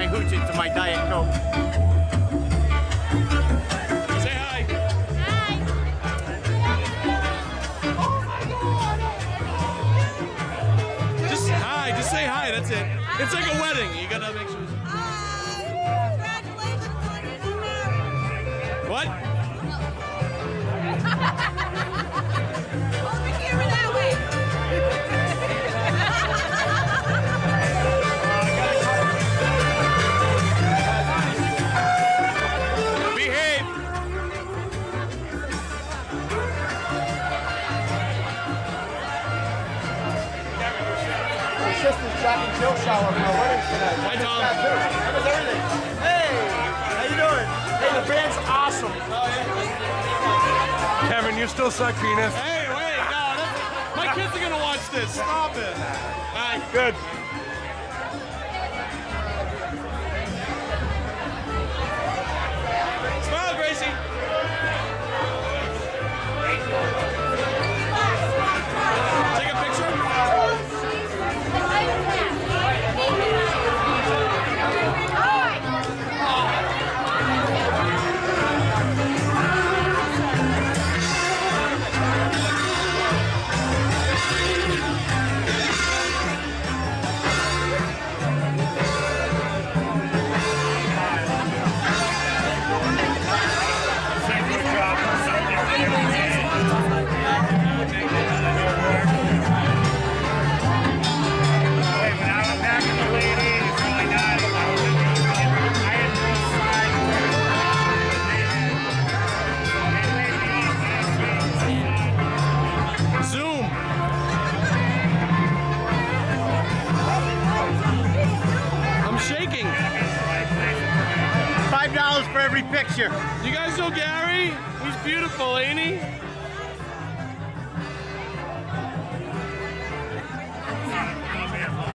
my hooch into my Diet Coke. Say hi. Just hi. Just say hi. That's it. It's like a wedding. You gotta make sure. Congratulations on your new marriage. What? Over here and that way. Behave. My sister's Jack and Jill shower for my wedding tonight. Hi, Tom. How was everything? Hey, how you doing? Hey, the band's awesome. Kevin, you still suck penis. Hey, wait, no, my kids are gonna watch this. Stop it. All right, Good. smile, Gracie. Take a picture. Zoom. I'm shaking. $5 for every picture. You guys know Gary? He's beautiful, ain't he?